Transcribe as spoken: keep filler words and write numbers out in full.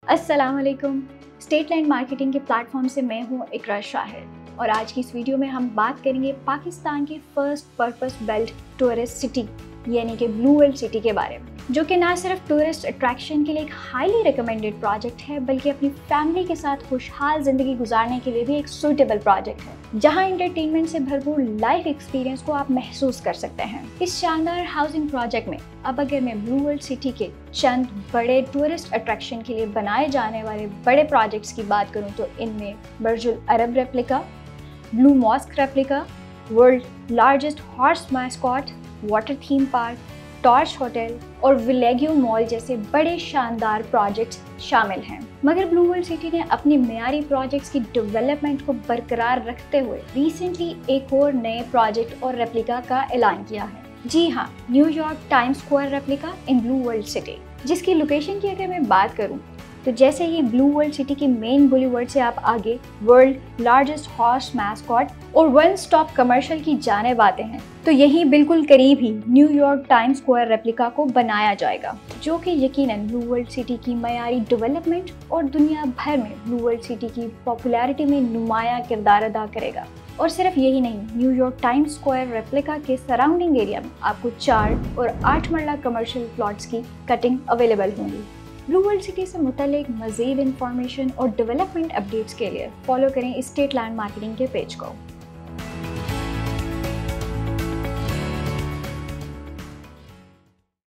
अस्सलाम वालेकुम। State land marketing के प्लेटफॉर्म से मैं हूँ इकरा शाहिद और आज की इस वीडियो में हम बात करेंगे पाकिस्तान की first purpose built tourist city यानी कि ब्लू वर्ल्ड सिटी के बारे में, जो कि ना सिर्फ टूरिस्ट अट्रैक्शन के लिए एक हाईली रिकमेंडेड प्रोजेक्ट है बल्कि अपनी फैमिली के साथ खुशहाल जिंदगी गुजारने के लिए भी एक सूटेबल प्रोजेक्ट है, जहां एंटरटेनमेंट से भरपूर लाइफ एक्सपीरियंस को आप महसूस कर सकते हैं। इस शानदार हाउसिंग प्रोजेक्ट में अब अगर मैं ब्लू वर्ल्ड सिटी के चंद बड़े टूरिस्ट अट्रैक्शन के लिए बनाए जाने वाले बड़े प्रोजेक्ट्स की बात करूं तो इनमें Burj al Arab replica, blue mosque replica, world largest horse mascot, water theme park, torch hotel और विलेगियो मॉल जैसे बड़े शानदार प्रोजेक्ट्स शामिल हैं। मगर ब्लू वर्ल्ड सिटी ने अपनी मियारी प्रोजेक्ट्स की डेवलपमेंट को बरकरार रखते हुए रिसेंटली एक और नए प्रोजेक्ट और रेप्लिका का ऐलान किया है। जी हाँ, New York Times Square replica in blue world city, जिसकी लोकेशन की अगर मैं बात करूँ तो जैसे ही ब्लू वर्ल्ड सिटी की मेन बुलीवर्ड से आप आगे वर्ल्ड लार्जेस्ट हॉर्स मैस्कॉट और वन स्टॉप कमर्शियल की जानिब आते हैं तो यहीं बिल्कुल करीब ही न्यूयॉर्क टाइम्स स्क्वायर रेप्लिका को बनाया जाएगा, जो कि यकीनन ब्लू वर्ल्ड सिटी की मयारी डेवलपमेंट और दुनिया भर में ब्लू वर्ल्ड सिटी की पॉपुलैरिटी में नुमाया किरदार अदा करेगा। और सिर्फ यही नहीं, न्यूयॉर्क टाइम्स स्क्वायर रेप्लिका के सराउंडिंग एरिया में आपको चार और आठ मरला कमर्शियल प्लॉट्स की कटिंग अवेलेबल होंगी। ब्लू वर्ल्ड सिटी से मुतालिक मज़ीद इंफॉर्मेशन और डेवलपमेंट अपडेट्स के लिए फॉलो करें स्टेट लैंड मार्केटिंग के पेज को।